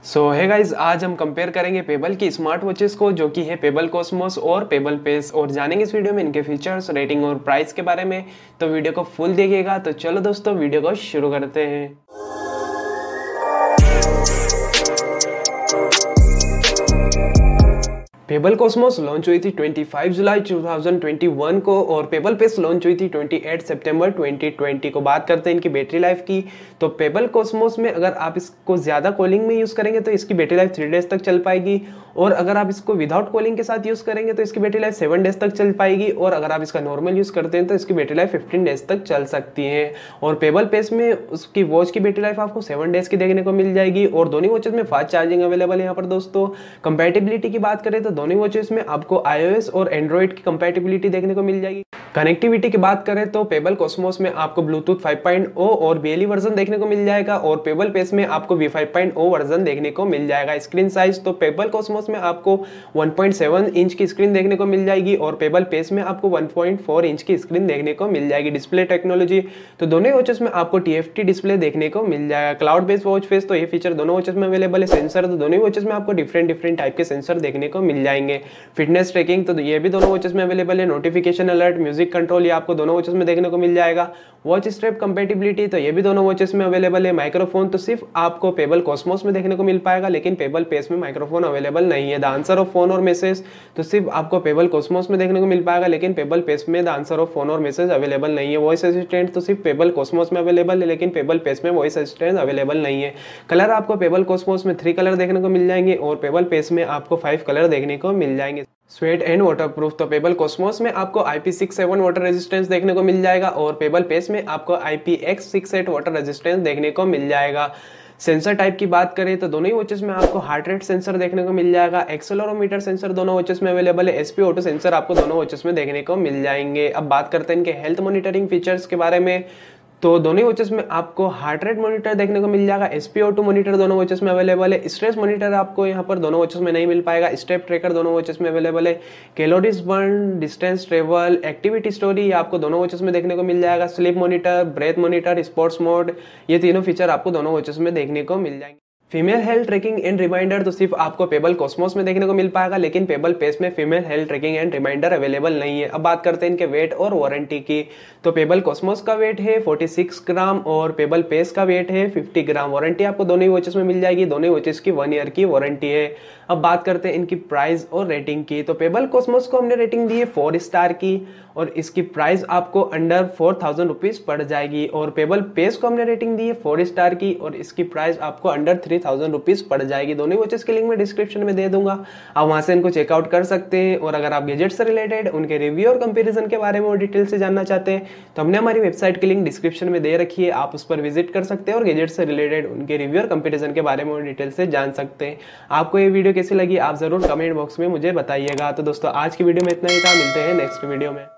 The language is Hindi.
सो है गाइज, आज हम कंपेयर करेंगे पेबल की स्मार्ट वॉचेस को जो कि है पेबल कॉस्मोस और पेबल पेस, और जानेंगे इस वीडियो में इनके फीचर्स, रेटिंग और प्राइस के बारे में। तो वीडियो को फुल देखिएगा। तो चलो दोस्तों, वीडियो को शुरू करते हैं। पेबल कॉस्मोस लॉन्च हुई थी 25 जुलाई 2021 को और पेबल पेस लॉन्च हुई थी 28 सितंबर 2020 को। बात करते हैं इनकी बैटरी लाइफ की, तो पेबल कॉस्मोस में अगर आप इसको ज़्यादा कॉलिंग में यूज़ करेंगे तो इसकी बैटरी लाइफ 3 डेज तक चल पाएगी, और अगर आप इसको विदाउट कॉलिंग के साथ यूज़ करेंगे तो इसकी बैटरी लाइफ 7 डेज तक चल पाएगी, और अगर आप इसका नॉर्मल यूज़ करते हैं तो इसकी बैटरी लाइफ 15 डेज तक चल सकती है। और पेबल पेस में उसकी वॉच की बैटरी लाइफ आपको 7 डेज की देखने को मिल जाएगी, और दोनों वॉचेस में फास्ट चार्जिंग अवेलेबल है। यहाँ पर दोस्तों कंपैटिबिलिटी की बात करें तो दोनों वॉचेस में आपको iOS और एंड्रॉइड की कंपैटिबिलिटी देखने को मिल जाएगी। कनेक्टिविटी की बात करें तो पेबल कॉस्मोस में आपको ब्लूटूथ 5.0 और BLE वर्जन देखने को मिल जाएगा, और पेबल पेस में आपको V5.0 वर्जन देखने को मिल जाएगा। स्क्रीन साइज तो पेबल कॉस्मोस में आपको 1.7 इंच की स्क्रीन देखने को मिल जाएगी, और पेबल पेस में आपको 1.4 इंच की स्क्रीन देखने को मिल जाएगी। डिस्प्ले टेक्नोलॉजी तो दोनों वॉचेस में आपको TFT डिस्प्ले देखने को मिल जाएगा। क्लाउड बेस्ड वॉच फेस तो ये फीचर दोनों वॉचेस में अवेलेबल है। सेंसर तो दोनों वॉचेस में आपको डिफरेंट टाइप के सेंसर देखने को मिल जाएंगे। फिटनेस ट्रैकिंग तो ये भी दोनों वॉचेस में अवेलेबल है। नोटिफिकेशन अलर्ट, म्यूजिक कंट्रोल ये आपको दोनों वॉचेस में देखने को मिल जाएगा। वॉच स्ट्रैप कंपैटिबिलिटी तो ये भी दोनों वॉचेस में अवेलेबल है। माइक्रोफोन तो सिर्फ आपको पेबल कॉस्मोस में देखने को मिल पाएगा, लेकिन पेबल पेस में माइक्रोफोन अवेलेबल नहीं है। द आंसर ऑफ फोन और मैसेज तो सिर्फ आपको पेबल कॉस्मोस में देखने को मिल पाएगा, लेकिन पेबल पेस में द आंसर ऑफ फोन और मैसेज अवेलेबल नहीं है। वॉइस असिस्टेंट तो सिर्फ पेबल कॉस्मोस में अवेलेबल है, लेकिन पेबल पेस में वॉइस असिस्टेंट अवेलेबल नहीं है। कलर आपको पेबल कॉस्मोस में 3 कलर देखने को मिल जाएंगे, और पेबल पेस में आपको 5 कलर देखने को मिल जाएंगे। स्वेट एंड वाटर प्रूफ तो पेबल कॉस्मोस में आपको IP67 वाटर रेजिस्टेंस देखने को मिल जाएगा, और पेबल पेस में आपको IPX68 वाटर रेजिस्टेंस देखने को मिल जाएगा। सेंसर टाइप की बात करें तो दोनों ही वॉचेस में आपको हार्ट रेट सेंसर देखने को मिल जाएगा। एक्सेलेरोमीटर सेंसर दोनों वॉचेस में अवेलेबल है। SP ऑटो सेंसर आपको दोनों वॉचेस में देखने को मिल जाएंगे। अब बात करते हैं इनके हेल्थ मॉनिटरिंग फीचर्स के बारे में, तो दोनों वॉचेस में आपको हार्ट रेट मॉनिटर देखने को मिल जाएगा। SpO2 मॉनिटर दोनों वॉचेस में अवेलेबल है। स्ट्रेस मॉनिटर आपको यहाँ पर दोनों वॉचेस में नहीं मिल पाएगा। स्टेप ट्रैकर दोनों वॉचेस में अवेलेबल है। Calories burn, distance travel, activity story आपको दोनों वॉचेस में देखने को मिल जाएगा। Sleep monitor, breath monitor, sports mode ये तीनों फीचर आपको दोनों वॉचेस में देखने को मिल जाएंगे। Female health tracking and reminder तो सिर्फ आपको पेबल कॉस्मोस में देखने को मिल पाएगा, लेकिन पेबल पेस में female health tracking and reminder available नहीं है। अब बात करते हैं इनके वेट और वारंटी की, तो पेबल कॉस्मोस का वेट है 46 ग्राम और पेबल पेस का वेट है 50 ग्राम। वारंटी आपको दोनों ही वॉचेस में मिल जाएगी। दोनों वॉचेस की 1 ईयर की वारंटी है। अब बात करते हैं इनकी प्राइस और रेटिंग की, तो पेबल कॉस्मोस को हमने रेटिंग दी है 4 स्टार की, और इसकी प्राइस आपको अंडर 4000 रुपीज पड़ जाएगी। और पेबल पेस को हमने रेटिंग दी है 4 स्टार की, और इसकी प्राइस आपको अंडर 3000 रुपीज पड़ जाएगी। दोनों वॉचेस की लिंक मैं डिस्क्रिप्शन में दे दूंगा, आप वहां से इनको चेकआउट कर सकते हैं। और अगर आप गैजेट से रिलेटेड उनके रिव्यू और कंपेरिजन के बारे में और डिटेल से जानना चाहते हैं तो हमने हमारी वेबसाइट की लिंक डिस्क्रिप्शन में दे रखी है, आप उस पर विजिट कर सकते हैं और गैजेट से रिलेटेड उनके रिव्यू और कंपेरिजन के बारे में और डिटेल से जान सकते हैं। आपको ये वीडियो कैसी लगी आप जरूर कमेंट बॉक्स में मुझे बताइएगा। तो दोस्तों आज की वीडियो में इतना ही था, मिलते हैं नेक्स्ट वीडियो में।